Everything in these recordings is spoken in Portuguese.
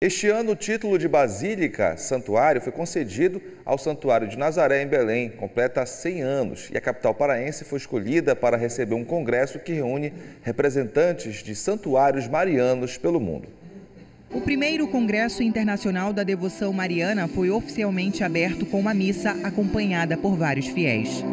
Este ano, o título de Basílica Santuário foi concedido ao Santuário de Nazaré, em Belém. Completa 100 anos e a capital paraense foi escolhida para receber um congresso que reúne representantes de santuários marianos pelo mundo. O primeiro Congresso Internacional da Devoção Mariana foi oficialmente aberto com uma missa acompanhada por vários fiéis.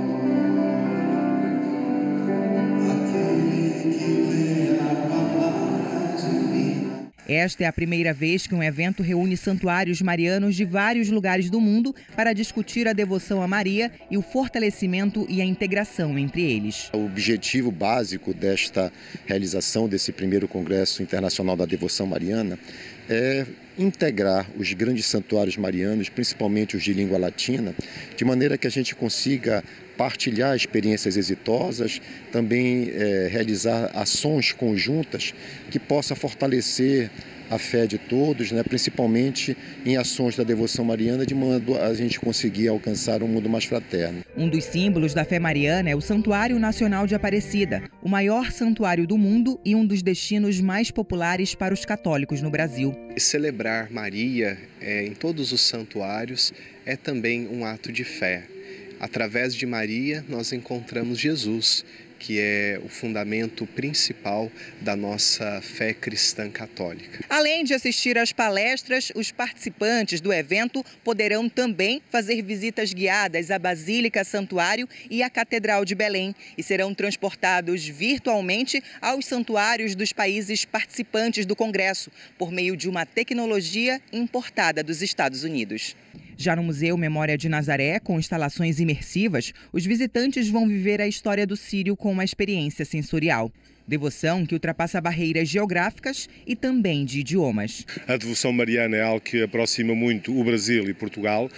Esta é a primeira vez que um evento reúne santuários marianos de vários lugares do mundo para discutir a devoção a Maria e o fortalecimento e a integração entre eles. O objetivo básico desta realização desse primeiro Congresso Internacional da Devoção Mariana é integrar os grandes santuários marianos, principalmente os de língua latina, de maneira que a gente consiga partilhar experiências exitosas, também realizar ações conjuntas que possa fortalecer a fé de todos, principalmente em ações da devoção mariana, de modo a gente conseguir alcançar um mundo mais fraterno. Um dos símbolos da fé mariana é o Santuário Nacional de Aparecida, o maior santuário do mundo e um dos destinos mais populares para os católicos no Brasil. Celebrar Maria em todos os santuários é também um ato de fé. Através de Maria, nós encontramos Jesus, que é o fundamento principal da nossa fé cristã católica. Além de assistir às palestras, os participantes do evento poderão também fazer visitas guiadas à Basílica Santuário e à Catedral de Belém e serão transportados virtualmente aos santuários dos países participantes do Congresso, por meio de uma tecnologia importada dos Estados Unidos. Já no Museu Memória de Nazaré, com instalações imersivas, os visitantes vão viver a história do Sírio com uma experiência sensorial. Devoção que ultrapassa barreiras geográficas e também de idiomas. A devoção mariana é algo que aproxima muito o Brasil e Portugal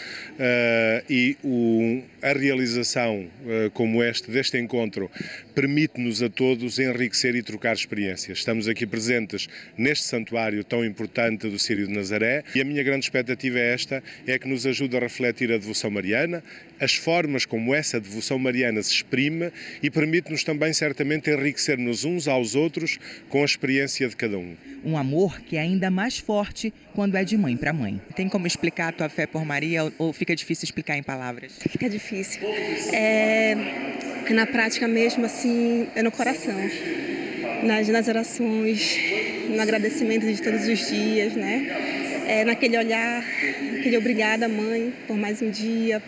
e a realização como deste encontro permite-nos a todos enriquecer e trocar experiências. Estamos aqui presentes neste santuário tão importante do Sírio de Nazaré e a minha grande expectativa é que nos ajude a refletir a devoção mariana, as formas como essa devoção mariana se exprime e permite-nos também certamente enriquecer-nos uns aos outros com a experiência de cada um. Um amor que é ainda mais forte quando é de mãe para mãe. Tem como explicar a tua fé por Maria ou fica difícil explicar em palavras? Fica difícil. É na prática mesmo, assim, é no coração. Nas orações, no agradecimento de todos os dias, É naquele olhar, aquele obrigada, mãe, por mais um dia,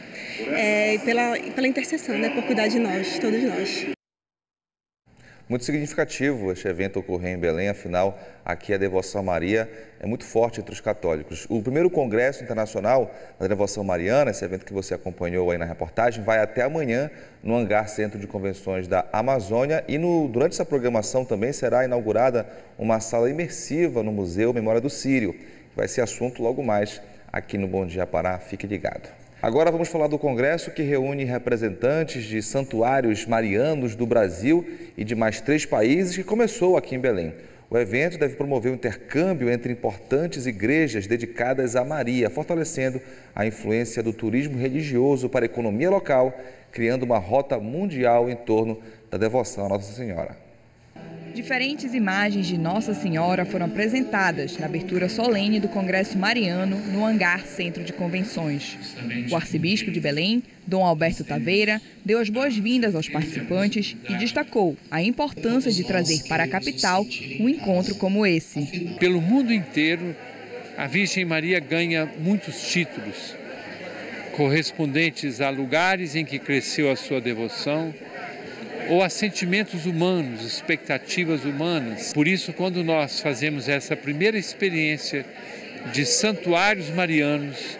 pela intercessão, por cuidar de nós, todos nós. Muito significativo este evento ocorrer em Belém, afinal, aqui a devoção a Maria é muito forte entre os católicos. O primeiro Congresso Internacional da Devoção Mariana, esse evento que você acompanhou aí na reportagem, vai até amanhã no Hangar Centro de Convenções da Amazônia e durante essa programação também será inaugurada uma sala imersiva no Museu Memória do Sírio. Vai ser assunto logo mais aqui no Bom Dia Pará, fique ligado. Agora vamos falar do congresso que reúne representantes de santuários marianos do Brasil e de mais 3 países que começou aqui em Belém. O evento deve promover o intercâmbio entre importantes igrejas dedicadas a Maria, fortalecendo a influência do turismo religioso para a economia local, criando uma rota mundial em torno da devoção a Nossa Senhora. Diferentes imagens de Nossa Senhora foram apresentadas na abertura solene do Congresso Mariano no Hangar Centro de Convenções. O arcebispo de Belém, Dom Alberto Taveira, deu as boas-vindas aos participantes e destacou a importância de trazer para a capital um encontro como esse. Pelo mundo inteiro, a Virgem Maria ganha muitos títulos correspondentes a lugares em que cresceu a sua devoção, ou a sentimentos humanos, expectativas humanas. Por isso, quando nós fazemos essa primeira experiência de santuários marianos,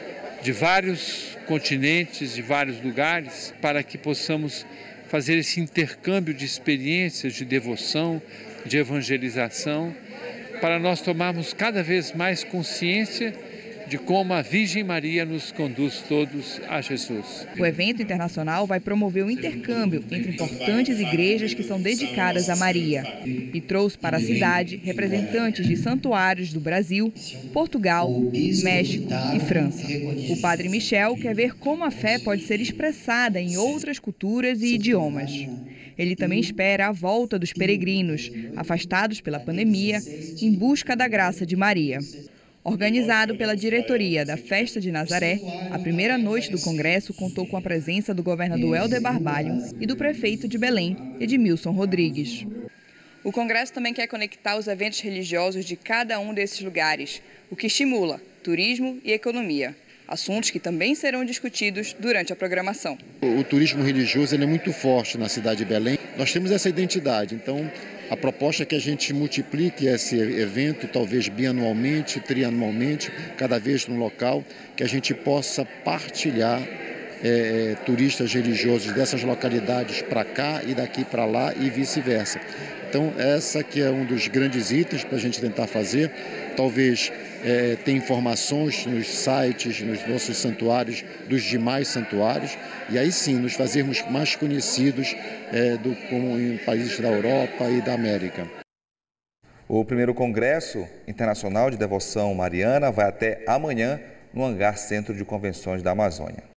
de vários continentes, de vários lugares, para que possamos fazer esse intercâmbio de experiências de devoção, de evangelização, para nós tomarmos cada vez mais consciência de como a Virgem Maria nos conduz todos a Jesus. O evento internacional vai promover o intercâmbio entre importantes igrejas que são dedicadas a Maria e trouxe para a cidade representantes de santuários do Brasil, Portugal, México e França. O padre Michel quer ver como a fé pode ser expressada em outras culturas e idiomas. Ele também espera a volta dos peregrinos, afastados pela pandemia, em busca da graça de Maria. Organizado pela diretoria da Festa de Nazaré, a primeira noite do congresso contou com a presença do governador Helder Barbalho e do prefeito de Belém, Edmilson Rodrigues. O congresso também quer conectar os eventos religiosos de cada um desses lugares, o que estimula turismo e economia, assuntos que também serão discutidos durante a programação. O turismo religioso ele é muito forte na cidade de Belém. Nós temos essa identidade, então a proposta é que a gente multiplique esse evento, talvez bianualmente, trianualmente, cada vez num local, que a gente possa partilhar turistas religiosos dessas localidades para cá e daqui para lá e vice-versa. Então, essa que é um dos grandes itens para a gente tentar fazer. Talvez ter informações nos sites, nos nossos santuários, dos demais santuários, e aí sim nos fazermos mais conhecidos como em países da Europa e da América. O primeiro Congresso Internacional de Devoção Mariana vai até amanhã no Hangar Centro de Convenções da Amazônia.